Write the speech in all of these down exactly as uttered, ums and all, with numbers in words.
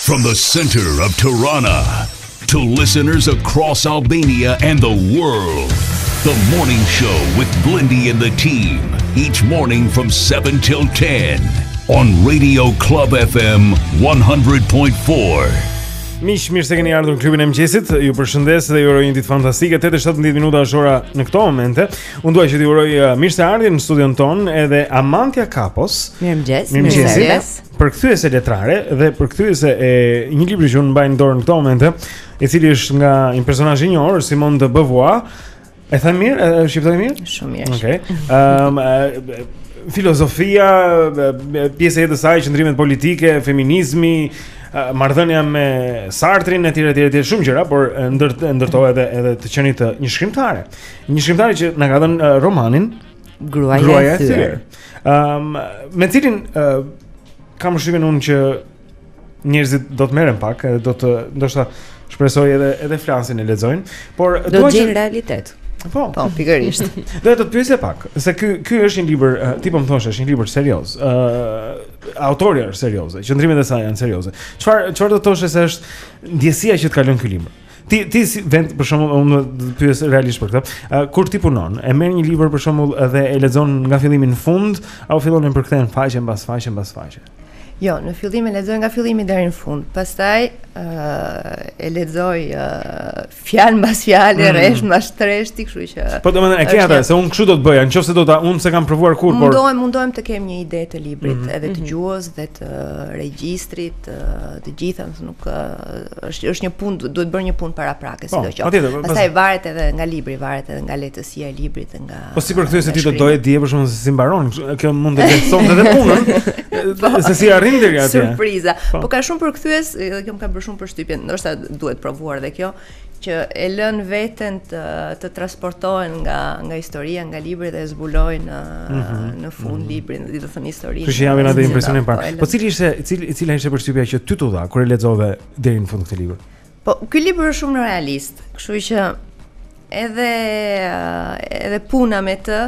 From the center of Tirana to listeners across Albania and the world, the morning show with Blendi and the team, each morning from seven till ten on Radio Club F M one hundred point four. Mish, mirë se keni ardhur në klubin e mëngjesit. Ju përshëndes dhe ju uroj një ditë fantastike. tetë e shtatëmbëdhjetë minuta është ora në këto momente. Unë dua që t'ju uroj mirë se ardhjen në studion ton edhe Amantia Kapos. Mirëmëngjes. Mirëmëngjes. Përkthyese letrare dhe përkthyese e një libri që unë mbaj në dorë në këto momente, i cili është nga një personazh i njohur, Simone de Beauvoir. E them mirë? E shqiptoj mirë? Shumë mirë. Okej. Ëm um, filozofia, pjesë e jetës saj, qëndrimet politike, feminizmi, marrëdhënia me Sartrin e tjerë e tjerë, tjerë shumë gjëra, por ndër ndërtoi edhe edhe të qenit të një shkrimtare. Një shkrimtare që na ka dhënë uh, romanin Gruaja e Thyer. Ëm um, me cilin uh, kam shpërshtypjen unë që njerëzit do të merren pak, edhe do të ndoshta shpresoj edhe edhe flasin e lexojnë, por do të gjejnë realitet. Po, po, pikërisht. Do të të pyesë pak, se ky ky është një libër, uh, ti po më thosh, është një libër serioz. Ë uh, autori është serioze, qendrimet e saj janë serioze. Çfarë çfarë do të thoshë se është ndjesia që të ka lënë ky libër? Ti ti si vend për shembull, unë do të pyes realisht për këtë. Uh, kur ti punon, e merr një libër për shembull dhe e lexon nga fillimi në fund, apo fillon të përkthen faqe mbas faqe mbas faqe? Jo, në fillim e lexoj nga fillimi deri në fund. Pastaj uh, e lexoj uh, fjalë mbas fjalë, mm. rresh mbas rreshti, kështu që. Po domethënë e ke atë, se unë kështu do të bëja, nëse do ta, unë s'e kam provuar kur, por mundohem, mundohem të kem një ide të librit, mm -hmm. edhe të mm-hmm. gjuhës dhe të regjistrit, të gjitha, nuk është është një punë, duhet bërë një punë paraprake, sidoqoftë. Pastaj varet edhe nga libri, varet edhe nga lehtësia e librit, nga. Po si përkthyese ti do doje dije për shkak se si mbaron, kjo mund të lehtësonte edhe punën. Se si arrin deri atje. Surpriza. Po. po ka shumë përkthyes, edhe kjo më ka bërë shumë përshtypje, ndoshta duhet provuar edhe kjo, që e lën veten të, të transportohen nga nga historia, nga libri dhe e zbulojnë në mm -hmm. në fund mm -hmm. librin, do të thënë historinë. Kështu që javën atë impresionin parë. Po cili ishte, cili cila ishte përshtypja që ty t'u dha kur e lexove deri në fund këtë libër? Po ky libër është shumë realist, kështu që edhe edhe puna me të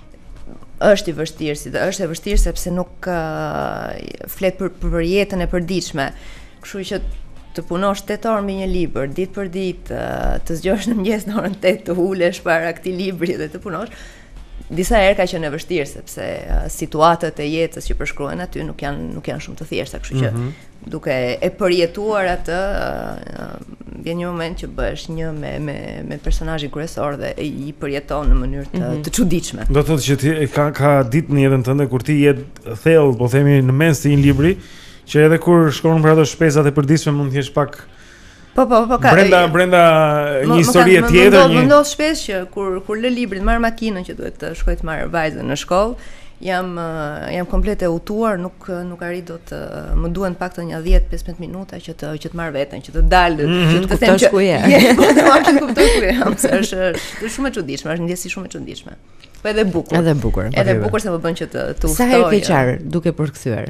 është i vështirë, si është e vështirë sepse nuk uh, flet për për jetën e përditshme. Kështu që të punosh tetë orë mbi një libër, ditë për ditë, uh, të zgjohesh në mëngjes në orën tetë, të ulesh para këtij libri dhe të punosh, disa herë ka qenë e vështirë sepse uh, situatët e jetës që përshkruhen aty nuk janë nuk janë shumë të thjeshta, kështu që mm -hmm. duke e përjetuar atë, uh, vjen një moment që bëhesh një me me me personazhin kryesor dhe i përjeton në mënyrë të, mm -hmm. të çuditshme. Do të thotë që ti ka ka ditë në jetën tënde kur ti je thellë, po themi në mes të një libri, që edhe kur shkon për ato shpesat e përditshme mund të jesh pak Po po po ka. Brenda brenda një historie tjetër, një. Më ndodh shpesh që kur kur lë librin, marr makinën që duhet të shkoj të marr vajzën në shkollë, jam jam komplet e utuar, nuk nuk arrit dot të më duhen paktën një dhjetë pesëmbëdhjetë minuta që të që të marr veten, që të dal, mm -hmm. që të them që ku je. Po të marr të kuptoj ku jam, se është është shumë e çuditshme, është ndjesi shumë e çuditshme. Po edhe bukur. Edhe bukur. Edhe bukur se më bën që të të uftoj. Sa herë ke qarë duke përkthyer?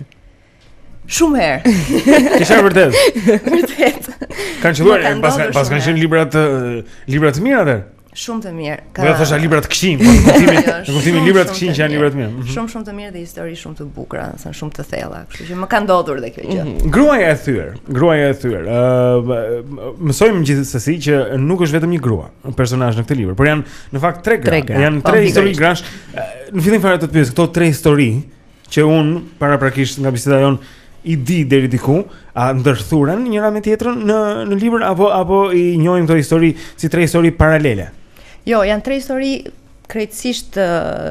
Shumë herë. Ke qarë vërtet? Vërtet. Kanë qelluar pas pas kanë qenë libra të libra të mirë atë. Shumë të mirë. Ka. Do të thosha libra të këqij, po në kuptimin, në kuptimin libra të këqij që janë libra të mirë. Shumë shumë të mirë dhe histori shumë të bukura, thënë shumë të thella, kështu që më ka ndodhur dhe kjo gjë. Gruaja e Thyer, gruaja e Thyer. Ë mësojmë gjithsesi që nuk është vetëm një grua, personazh në këtë libër, por janë në fakt tre gra. Janë tre histori grash. Në fillim fare të pyes këto tre histori që un paraprakisht nga biseda jon i di deri diku, a ndërthuren njëra me tjetrën në në libër apo apo i njohim këto histori si tre histori paralele? Jo, janë tre histori krejtësisht të,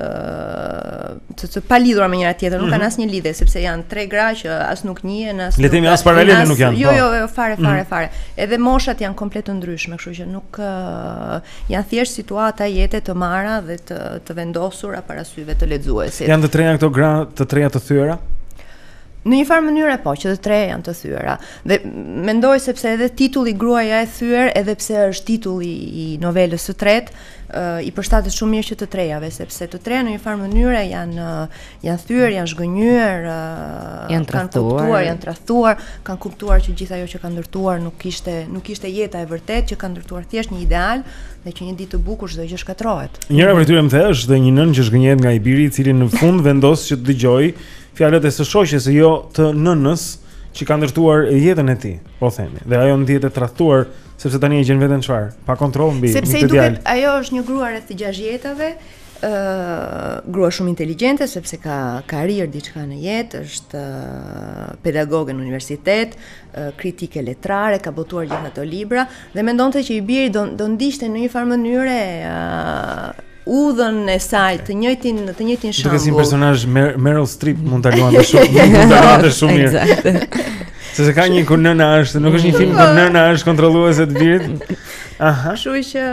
të, të palidhura me njëra tjetrën, nuk kanë asnjë lidhje sepse janë tre gra që as nuk njihen, as le të themi as paralele nuk janë. Jo, jo, jo, fare, fare, fare. Edhe moshat janë komplet të ndryshme, kështu që nuk uh, janë thjesht situata jete të marra dhe të, të vendosura para syve të lexuesit. Janë të treja këto gra, të treja të thyera? Në një farë mënyrë po, që të tre janë të thyera. Dhe mendoj sepse edhe titulli Gruaja e Thyer, edhe pse është titulli i novelës së tretë, uh, i përshtatet shumë mirë që të trejave, sepse të treja në një farë mënyrë janë uh, janë thyer, janë zhgënjur, uh, janë kanë kuptuar, janë tradhtuar, kanë kuptuar që gjithë ajo që ka ndërtuar nuk ishte nuk ishte jeta e vërtetë, që ka ndërtuar thjesht një ideal dhe që një ditë të bukur çdo gjë shkatërrohet. Njëra prej tyre më the është dhe një nën që zhgënjet nga i biri, i cili në fund vendos që të dëgjojë fjalët e së shoqes, jo të nënës, që ka ndërtuar jetën e tij, po themi. Dhe ajo ndihet e tradhtuar sepse tani e gjen veten çfarë? Pa kontroll mbi sepse mbi i këtë djalë. duket ajo është një grua rreth gjashtë jetave, ë grua shumë inteligjente sepse ka ka rirë diçka në jetë, është uh, pedagoge në universitet, uh, kritike letrare, ka botuar gjithë ato libra dhe mendonte që i biri do do ndiqte në një farë mënyre uh, udhën e saj, të njëjtin të njëjtin shembull. Duke si një personazh Mer Meryl Streep mund ta luante shumë, mund ta luante shumë mirë. Eksakt. Sepse ka një ku nëna është, nuk është një film ku nëna është kontrolluese të birit. Aha. Kështu që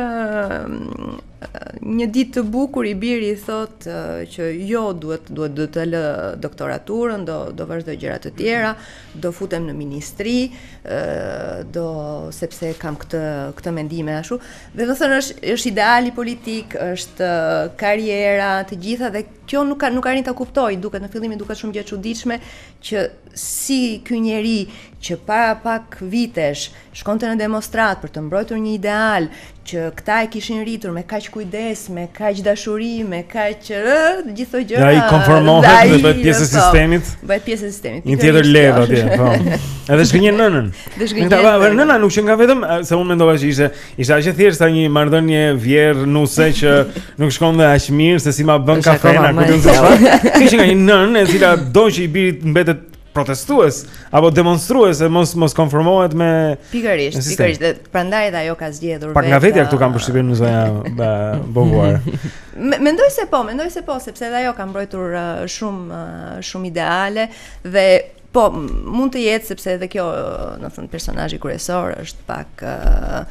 një ditë të bukur i biri i thot uh, që jo duhet duhet do të lë doktoraturën, do do vazhdoj gjëra të tjera, do futem në ministri, uh, do sepse kam këtë këtë mendime ashtu. Dhe do thënë është është ideali politik, është uh, karriera, të gjitha dhe kjo nuk ka nuk arrin ta kuptoj, duket në fillim duket shumë gjë e çuditshme që si ky njeri që para pak vitesh shkonte në demonstrat për të mbrojtur një ideal që këta e kishin rritur me kaq kujdes, me kaq dashuri, me kaq të gjithë këto gjëra. Ja i konformohet dhe bëhet pjesë e sistemit. Bëhet pjesë e sistemit. Një tjetër lehtë atje, po. Edhe shkënjen nënën. Dhe shkënjen. Nëna nuk që nga vetëm se unë mendova që ishte ishte aq e thjeshta një marrëdhënie vjerr nuse që nuk shkonte aq mirë se si ma bën kafena ku do të thotë. Kishte nga një nënë e cila do që i birit mbetet protestues apo demonstrues e mos mos konformohet me pikërisht, pikërisht. Dhe prandaj edhe ajo ka zgjedhur vetë. Pak nga vetja këtu kanë përshtypjen në zonja bovuar. Mendoj se po, mendoj se po, sepse edhe ajo ka mbrojtur uh, shumë uh, shumë ideale dhe po mund të jetë sepse edhe kjo, do të thënë, personazhi kryesor është pak uh,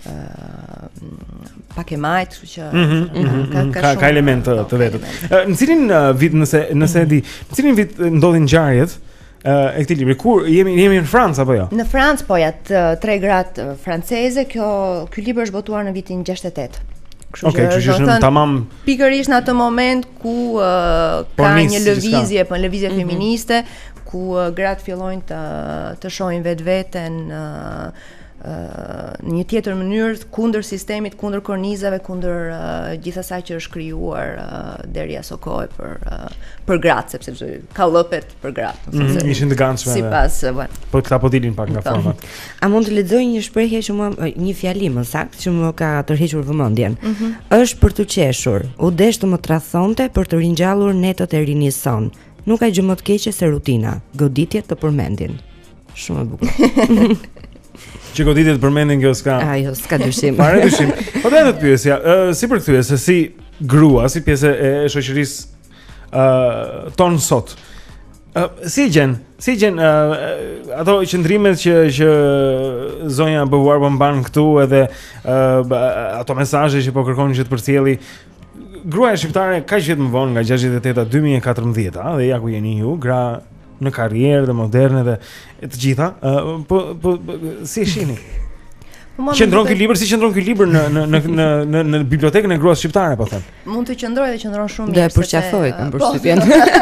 uh, pak e majt, kështu që mm -hmm, mm -hmm, ka ka, ka, ka elemente të vetët. Në cilin uh, vit nëse nëse e di, në cilin vit ndodhin ngjarjet e këtij libri? Kur jemi jemi në Francë apo jo? Në Francë po ja tre gratë franceze. Kjo ky libër është botuar në vitin gjashtëdhjetë e tetë. Kështu okay, që është tamam pikërisht në atë moment ku uh, ka një lëvizje, po lëvizje mm -hmm. feministe, ku uh, gratë fillojnë të të shohin vetveten uh, në një tjetër mënyrë kundër sistemit, kundër kornizave, kundër uh, gjithë asaj që është krijuar uh, deri aso kohë për uh, për gratë, sepse ka llopet për gratë. Mm -hmm. Ishin të gatshme. Sipas, bueno. Po këta po dilin pak nga format. A mund të lexoj një shprehje që më një fjali më saktë që më ka tërhequr vëmendjen? Mm -hmm. Është për të qeshur, u desh të më tradhonte për të ringjallur netët e rinisë son. Nuk ka gjë më të keqe se rutina, goditjet të përmendin. Shumë e bukur. Që goditjet përmendin kjo s'ka. Ajo s'ka dyshim. Fare dyshim. Po dhe të pyesja, uh, si për kthyes, si grua, si pjesë e shoqërisë uh, ton sot. Uh, si gjen, si gjen uh, ato qendrimet që që zonja Bovuar po mban këtu edhe uh, ato mesazhe që po kërkon që të përcjelli. Gruaja shqiptare kaq vjet më vonë nga gjashtëdhjetë e tetë dy mijë e katërmbëdhjetë, dhe ja ku jeni ju, gra në karrierë dhe moderne dhe të gjitha, uh, po, po, po si e shihni? Qëndron ky libër, si qëndron ky libër në në në në në në bibliotekën e gruas shqiptare, po them. Mund të qëndrojë dhe qëndron shumë mirë. Dhe përqafoj, kam përshtypjen.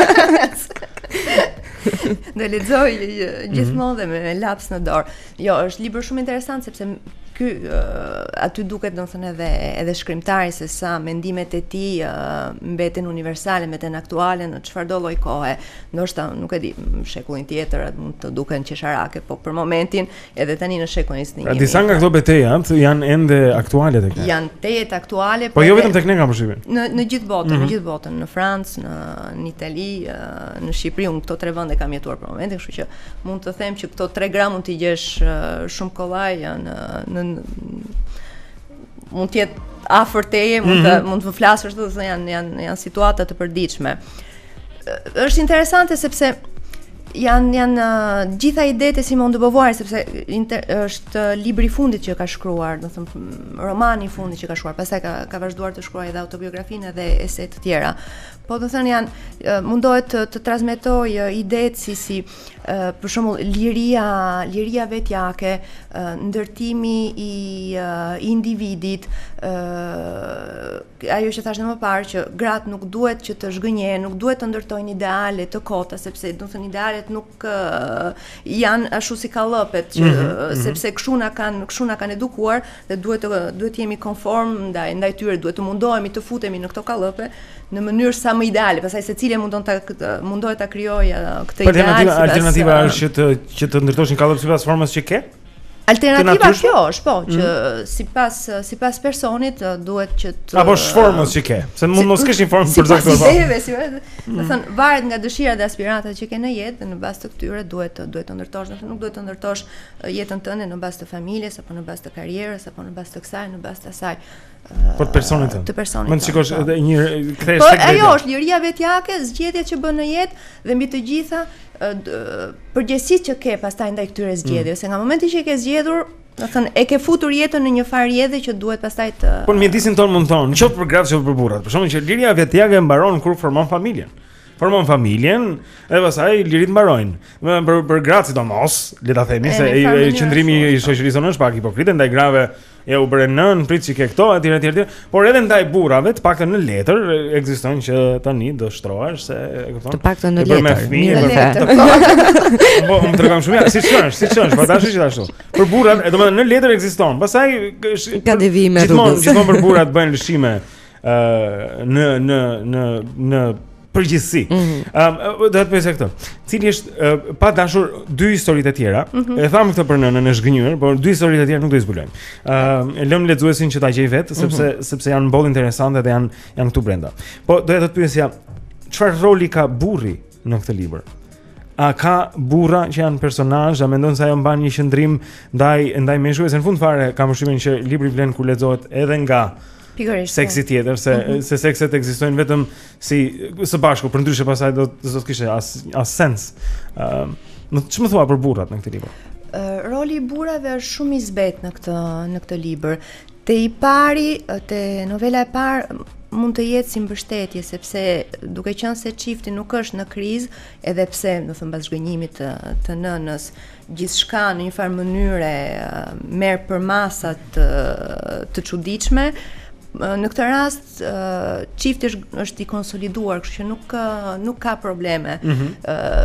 Dhe lexoj gjithmonë dhe me laps në dorë. Jo, është libër shumë interesant sepse ky uh, aty duket domethënë edhe edhe shkrimtari se sa mendimet e tij uh, mbeten universale, mbeten aktuale në çfarëdo lloj kohe. Ndoshta nuk e di, në shekullin tjetër mund të duken qesharake, po për momentin edhe tani në shekullin e njëjtë. Pra disa nga këto betejat janë ende aktuale tek ne. Janë tejet aktuale, po jo vetëm tek ne kam përshtypjen. Në në gjithë botën, mm -hmm. në gjithë botën, në Francë, në në Itali, uh, në Shqipëri, unë këto tre vende kam jetuar për momentin, kështu që mund të them që këto tre gra mund t'i gjesh uh, shumë kollaj janë në mund të jetë afër teje, mund të mund të flasësh, do të thonë janë janë janë situata të përditshme. Është interesante sepse janë janë uh, gjitha idetë e Simone de Beauvoir, sepse inter, është libri i fundit që ka shkruar, do të thënë romani i fundit që ka shkruar, pastaj ka ka vazhduar të shkruajë edhe autobiografinë dhe ese të tjera. Po do të thënë janë uh, mundohet të, të transmetojë uh, idetë si si uh, për shembull liria, liria vetjake, uh, ndërtimi i uh, individit, uh, ajo që thash më parë që gratë nuk duhet që të zhgënjejnë, nuk duhet të ndërtojnë ideale të kota, sepse do të thënë idealet burrat nuk uh, janë ashtu si kallëpet që mm -hmm. sepse kështu na kanë kështu na kanë edukuar dhe duhet të duhet të jemi konform ndaj ndaj tyre, duhet të mundohemi të futemi në këto kallëpe në mënyrë sa më ideale, pastaj secili mundon ta mundohet ta krijojë këtë ideal. Alternativa alternativa është që të që të ndërtoshin kallëp sipas formës që ke? Alternativa kjo është, po, që mm. sipas sipas personit duhet që të apo shformës që ke, se mund mos kesh një formë për çdo gjë. Sipas ideve, si do të thënë, varet nga dëshirat dhe aspiratat që ke në jetë, dhe në bazë të këtyre duhet duhet të ndërtosh, do të nuk duhet të ndërtosh jetën tënde në bazë të familjes apo në bazë të karrierës apo në bazë të kësaj, në bazë të asaj. Po të personit tënd. Të personit. Mund të shikosh edhe një kthesh tek. Po ajo është liria vetjake, zgjedhjet që bën në jetë dhe mbi të gjitha përgjegjësitë që ke pastaj ndaj këtyre zgjedhjeve, mm. se nga momenti që e ke zgjedhur, do thënë e ke futur jetën në një farë rrjedhë që duhet pastaj të. Po në mjedisin ton mund thonë, qoftë për gratë, qoftë për burrat. Për shembull që liria vetjake mbaron kur formon familjen. Formon familjen dhe pastaj lirit mbarojnë. Për për gratë sidomos, le ta themi se qëndrimi i shoqërisë është pak hipokrite ndaj grave. Ja u bëre nën, prit që ke këto, etj etj etj. Por edhe ndaj burrave, të paktën në letër ekziston që tani do shtrohesh se e kupton. Të paktën në letër. Mirë letër. Po, më tregom shumë, si çon, si çon, po tash është ashtu. Për burrat, e domethënë në letër ekziston. Pastaj ka devijime rrugës. Gjithmonë, gjithmonë për burrat bëjnë lëshime ë në në në në përgjithësi. Ëm mm -hmm. um, do të pyesë këtë. Cili është uh, pa dashur dy historitë të tjera. Mm -hmm. E tham këtë për nënën e zhgënjur, por dy historitë të tjera nuk do i zbulojmë. Ëm uh, e lëm lexuesin që ta gjej vetë sepse mm -hmm. sepse janë boll interesante dhe janë janë këtu brenda. Po doja të të pyesja, çfarë roli ka burri në këtë libër? A ka burra që janë personazh, a mendon se ajo mban një qendrim ndaj ndaj meshkujve? Në fund fare kam përshtypjen që libri vlen kur lexohet edhe nga seksi tjetër, se, mm -hmm. se sekset ekzistojnë vetëm si së bashku, për ndryshe pasaj do të kishte as, as sens. Uh, që më thua për burrat në këtë libër? Uh, roli i burrave është shumë i zbetë në këtë, në këtë libër. Te i pari, te novela e parë, mund të jetë si mbështetje, sepse duke qenë se çifti nuk është në krizë, edhe pse, do të thënë, pas zhgënjimit të, të nënës, gjithçka në një farë mënyre merr për masa të, të çuditshme. Në këtë rast çifti është, është i konsoliduar, kështu që nuk nuk ka probleme. Mm -hmm.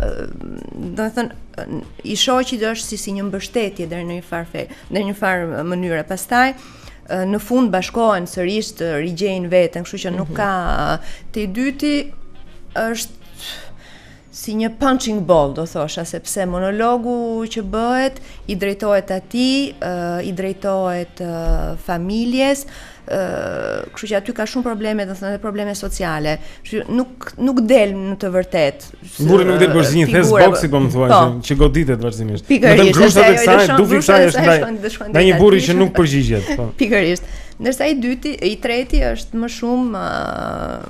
Do të thënë i shoqi është si si një mbështetje deri në një farë në një farë mënyre. Pastaj në fund bashkohen sërish të rigjejnë veten, kështu që nuk mm -hmm. ka. Te i dyti është si një punching ball, do thosha, sepse monologu që bëhet i drejtohet atij, i drejtohet familjes. Uh, kështu që aty ka shumë probleme, do të thënë, probleme sociale. Kështu nuk nuk del në të vërtetë. Burri nuk del për si një thes boksi, po më thua, që, që goditet vazhdimisht. Pikërisht, grushtat e kësaj, dufi kësaj është ndaj një burri që nuk përgjigjet. Po. Pikërisht. Ndërsa i dyti, i treti është më shumë uh,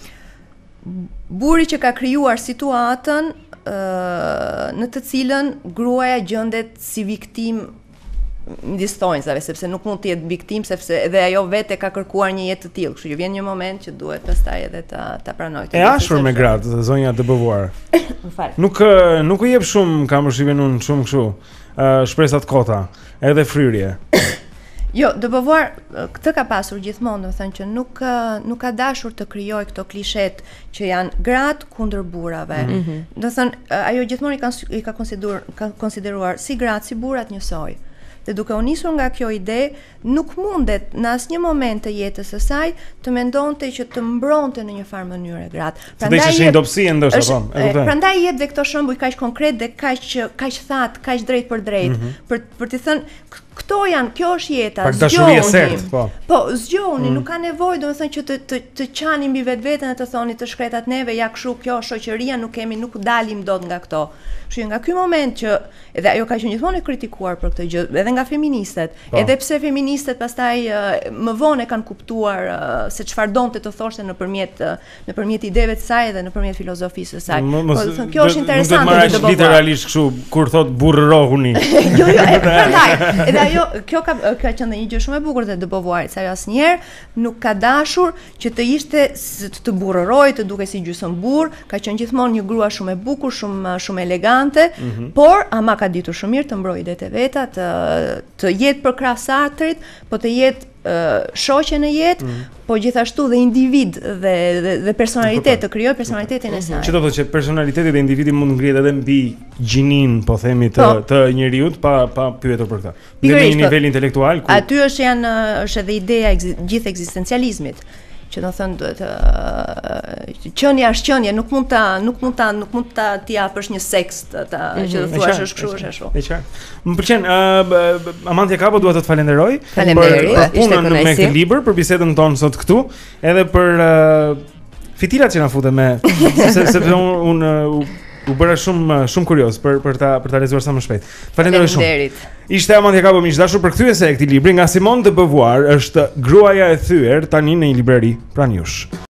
burri që ka krijuar situatën uh, në të cilën gruaja gjendet si viktimë midis thonjzave, sepse nuk mund të jetë viktim, sepse edhe ajo vetë ka kërkuar një jetë të tillë, kështu që vjen një moment që duhet pastaj edhe ta ta pranojë. E ashur me gratë, zonja të bëvuar. M'fal. Nuk nuk u jep shumë, kam përshtypjen unë, shumë kështu, uh, shpresat kota, edhe fryrje. Jo, de Beauvoir këtë ka pasur gjithmonë, do të thënë që nuk nuk ka dashur të krijojë këto klishet që janë gratë kundër burrave. Mm -hmm. Do të thënë ajo gjithmonë i ka i ka konsideruar ka konsideruar si gratë si burrat njësoj. Dhe duke u nisur nga kjo ide, nuk mundet në asnjë moment të jetës së saj të mendonte që të mbronte në një farë mënyrë gratë. Prandaj është një dobësi ndoshta, po, e kuptoj. Prandaj jep dhe këto shembuj kaq konkret dhe kaq kaq thatë, kaq drejt për drejt, mm -hmm. për për të thënë këto janë, kjo është jeta, zgjoni. Po. Po, zgjoni, mm. nuk ka nevojë, domethënë që të të të qani mbi vetveten e të thoni të shkretat neve, ja kështu, kjo është shoqëria, nuk kemi, nuk dalim dot nga këto. Kështu që nga ky moment që edhe ajo ka qenë gjithmonë e kritikuar për këtë gjë, edhe nga feministët, po. Edhe pse feministët pastaj më vonë kanë kuptuar se çfarë donte të thoshte nëpërmjet nëpërmjet ideve të saj dhe nëpërmjet filozofisë së saj. Po, thënë, kjo është interesante të bëhet. Literalisht kështu kur thot burrërohuni. Jo, jo, e prandaj. Edhe ajo kjo ka ka qenë një gjë shumë e bukur te de Beauvoir, se ajo asnjëherë nuk ka dashur që të ishte të burrërojë, të duke si gjysmë burr, ka qenë gjithmonë një grua shumë e bukur, shumë shumë elegante, mm -hmm. por ama ka ditur shumë mirë të mbrojë idetë e veta, të të jetë për krah Sartrit, po të jetë uh, shoqe në jetë, mm. po gjithashtu dhe individ dhe dhe, dhe personalitet, të krijojë personalitetin e saj. Çdo të thotë që personaliteti dhe individi mund ngrihet edhe mbi gjinin, po themi, të po. të njeriu pa pa pyetur për këtë. Në një nivel intelektual ku aty është janë është edhe ideja e gjithë ekzistencializmit. Që do thënë duhet uh, qenia është qenia, nuk mund ta nuk mund ta nuk mund ta t'i japësh një seks ta mm -hmm. që të thuash është kështu është ashtu. E qartë. Më pëlqen uh, Amantia Kapo, dua të të falenderoj Faleminderit, ishte punën me këtë libër, për bisedën tonë sot këtu, edhe për uh, fitilat që na fute me sepse unë un, uh, u bëra shumë shumë kurioz për për ta për ta lexuar sa më shpejt. Falenderoj shumë. Ishte Amantia Kapo, miq dashur, përkthyese e këtij libri nga Simone de Beauvoir, është Gruaja e thyer, tani në një librari pranë jush.